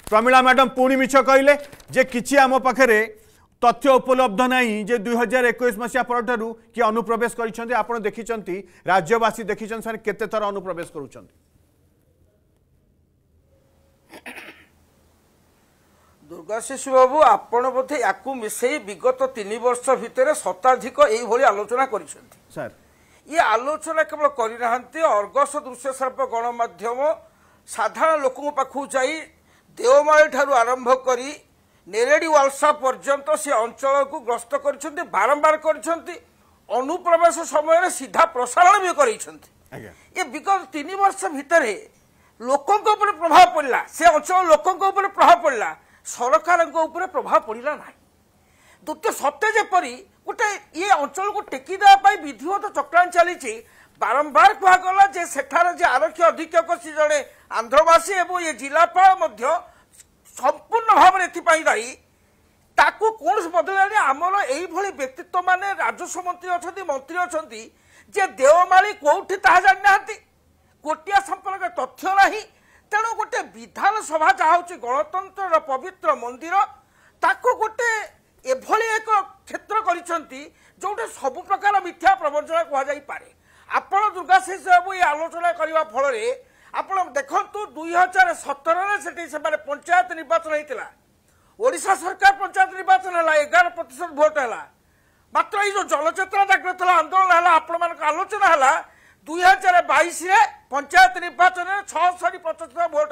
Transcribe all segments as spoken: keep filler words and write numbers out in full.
Pramila madam पुणी मिछ कहले जे किछि आम पाखरे तथ्य उपलब्ध नहीं जे दुई हजार एक मसीहा पर किए अनुप्रवेश कर आपण देखी राज्यवासी देखी केते थर अनुप्रवेश करुछंती दुर्गा शिशु बाबू आपण बोधे या मिसई विगत तीन वर्ष भितर शताधिक यही आलोचना कर ये आलोचना केवल करना अर्गस दृश्य सर्प गणमाध्यम साधारण लोक पाखु जाई देवमाली ठारू आरंभ करी नेरेडी वालसा पर्यंत से अंचल को ग्रस्त कर बारंबार कर अनुप्रवेश समय सीधा प्रसारण भी कर विगत तीन वर्ष भितर लोकों प्रभाव पड़ा से अंचल लोकों प्रभाव पड़ा सरकार प्रभाव पड़ा ना द्वितीय सत्य जेपरी गोटे ये अंचल को टेकी देवाई विधिवत चक्रांत चली बारंबार कहगला जे सेठार जे आरक्षी अधीक्षक सी जड़े आंध्रवासी एवं ये जिलापाल संपूर्ण भाव में दायी ताकू कौन बदल आमर यही व्यक्तित्व माने राजस्व मंत्री अच्छा मंत्री अच्छा जे देवमाली कौटी ता जाना गोटिया संपर्क तथ्य ना तेणु गोटे विधानसभा जहाँ हूँ गणतंत्र पवित्र मंदिर ताकू गोटे एभली एक क्षेत्र करिसेंती जोटे सब प्रकार मिथ्या प्रवंचना कहुपे आपण दुर्गा शेष बाबू ये आलोचना करने फल आपण देखु दुई हजार सतर से पंचायत निर्वाचन होता ओडिशा सरकार पंचायत निर्वाचन है एगार प्रतिशत भोट है मात्र ये जो जलचेतना जागृत आंदोलन है आपण मान आलोचना है दुई हजार बैश पंचायत निर्वाचन में छठी प्रतिशत भोट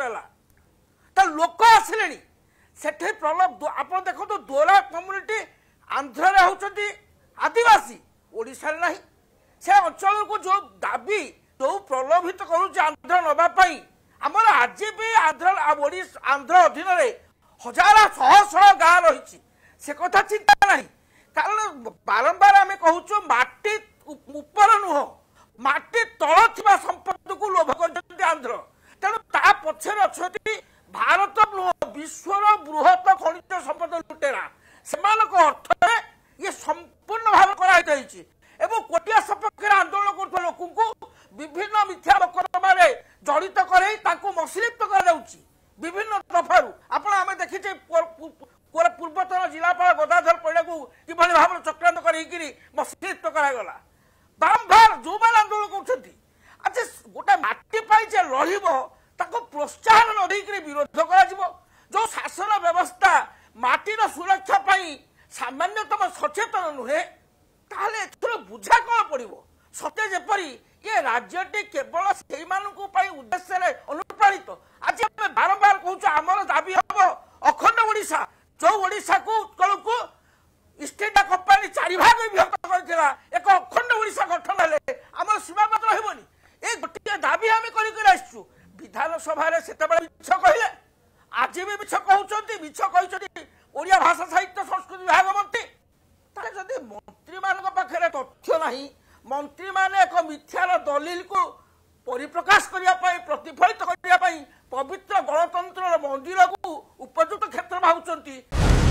है लोक आसिले सेठे प्रलोभ आप देखो तो दोरा कम्युनिटी आंध्र होती आदिवासी ओडिशा नहीं से अंचल को जो दाबी जो प्रलोभित करुचे आंध्र नवाई आमर आज भी आंध्र आंध्र अधीन हजार शह शह गाँ रही से कथा चिंता नहीं कारण बारंबार आम कहूँ माटी ऊपर नुह माटी तल थी संपत्ति को लोभ कर आंध्र तेणु ता पछे अच्छा भारत विश्वर बृहत खनिज संपद लुटेरा से अर्थ ये संपूर्ण भाव कराई कोटिया सपक्ष आंदोलन कर लोक विभिन्न मिथ्या मोकदमा जड़ित कर मसलिप्त कर विभिन्न दफारू आप देखीचे पूर्वतन जिलापाल गदाधर पैड़ा को कि भाव चक्रांत कर मसलिप्त करागला बारंबार जो मैंने आंदोलन कर अच्छा गोटे माटी लड़ प्रोत्साहन न देकर विरोध कर जो शासन व्यवस्था माटीर सुरक्षा सामान्यतम सचेतन नुहे ताहले बुझा कौन पड़ो सत्य जेपरी ये राज्यटी केवल से उद्देश्य अनुप्राणित आज बारंबार कहूँ आमर दाबी हम अखंड ओडिशा जो ओडिशा को स्टेट कंपानी चारि भाग विभक्त कर एक अखंड ओडिशा गठन हेले आम सीमाबद्ध रही ये गोटे दाबी आम कर विधानसभा से मिछ कहले आज भी मिछ कहते मिछ कहते ओडिया भाषा साहित्य संस्कृति विभाग मंत्री जदि मंत्री मान पाखे तथ्य ना मंत्री माने एक मिथ्यार दलिल को परिप्रकाश करने प्रतिफलित करने पवित्र गणतंत्र मंदिर को उपयुक्त क्षेत्र भावुंट